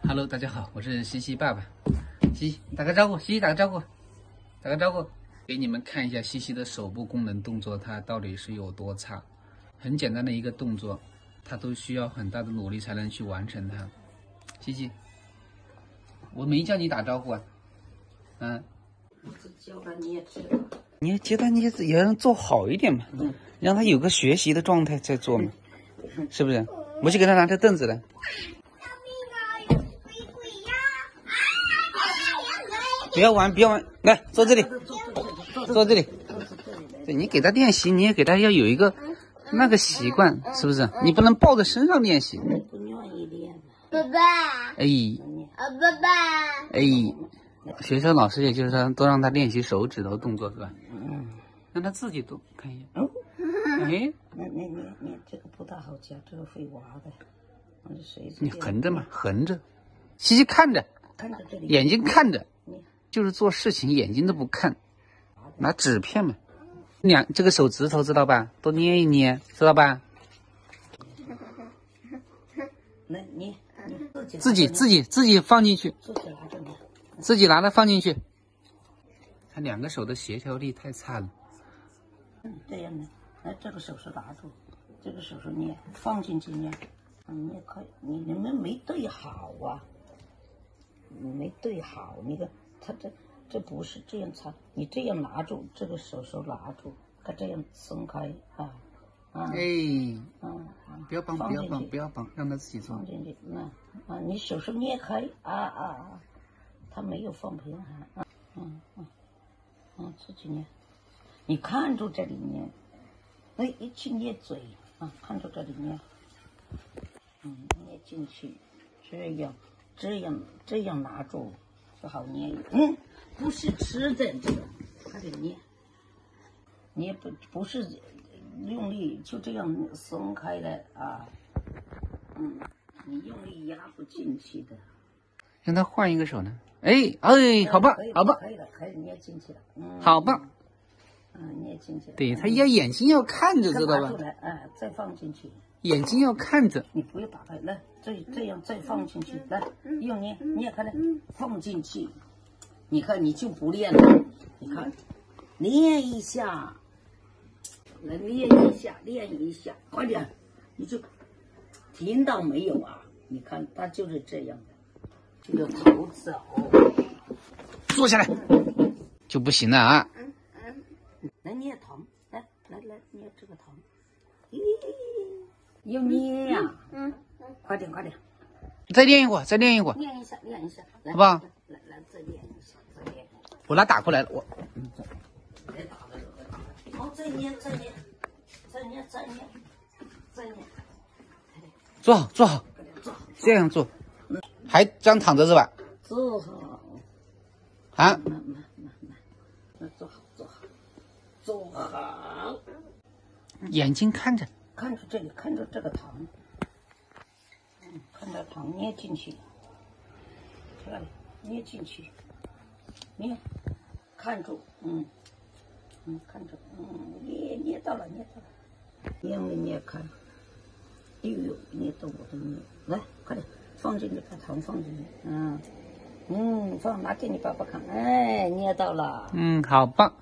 Hello， 大家好，我是西西爸爸。西西打个招呼，西西打个招呼，打个招呼，给你们看一下西西的手部功能动作，它到底是有多差。很简单的一个动作，它都需要很大的努力才能去完成它。西西，我没叫你打招呼啊， 我只教了你也知道。 你觉得你也让做好一点嘛，让他有个学习的状态在做嘛，是不是？我去给他拿条凳子来。不要玩，不要玩，来坐这里，坐这里。对，你给他练习，你也给他要有一个那个习惯，是不是？你不能抱在身上练习。 不愿意练。 爸爸， 哎， 爸爸， 哎，学校老师也就是说都让他练习手指头动作是吧？让他自己动，看一下。哎， 你这个不大好教，这个会滑的。 你横着嘛，横着，西西看着， 看着这里， 眼睛看着，就是做事情眼睛都不看，拿纸片嘛，这个手指头知道吧？多捏一捏，知道吧？ 那你自己放进去，自己拿着放进去。他两个手的协调力太差了。 这样的，那这个手是拿住，这个手是捏，放进去捏。你也可以，你们没对好啊，你没对好，那个他这不是这样擦，你这样拿住，这个手拿住，他这样松开啊。 不要绑，不要绑，让他自己做。 放进去，你手是捏开他没有放平自己捏，你看住这里捏，一去捏嘴看住这里捏，捏进去，这样拿住就好捏。不是吃的这个，快点捏，捏不是用力，就这样松开了你用力压不进去的。 让他换一个手呢。好棒，好棒， 可以捏进去了。 好棒。 捏进去了。 对，他眼睛要看着，知道吧？ 再放进去。 眼睛要看着。 你不要打开，来，这样再放进去，来，又捏开来，放进去。你看，你就不练了，你看，练一下，来练一下，快点，你就听到没有啊？你看，他就是这样的，这个头走， 坐下来就不行了啊！ 来捏疼，来捏这个疼，又捏呀，快点， 再练一会儿， 练一下，来好不好？ 来，再练一下。 我拿打过来了， 别打了，好，再捏， 坐好，这样做，还这样躺着是吧？ 坐好，坐好， 眼睛看着这里，看着这个糖，看着糖捏进去，这里捏进去，捏，看住，看住，捏到了，捏没捏开？捏到我的捏，来，快点放进去，把糖放进去，放拿给你爸爸看，捏到了， 好棒，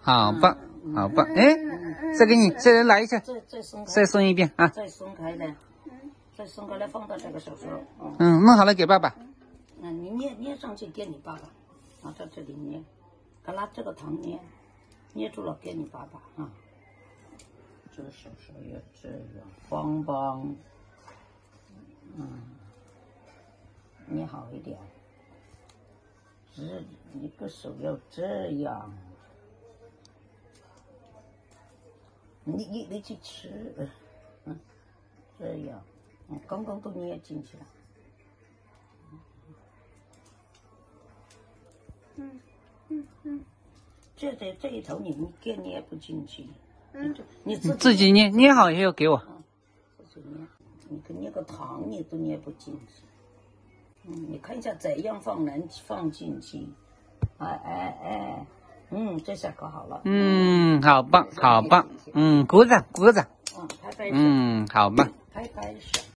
再来拿一下，再松一遍啊， 再松开来，放到这个手上， 弄好了给爸爸。 你捏上去给你爸爸，拿到这里捏，拿这个糖捏住了给你爸爸这个手要这样帮，捏好一点，一个手要这样，你去吃，这样，刚刚都捏进去了。这一头你更捏不进去，你自己捏好以后给我。 自己捏，你捏个糖你都捏不进去，你看一下怎样能放进去，这下可好了， 好棒，鼓掌， 拍手， 好棒。 拍手。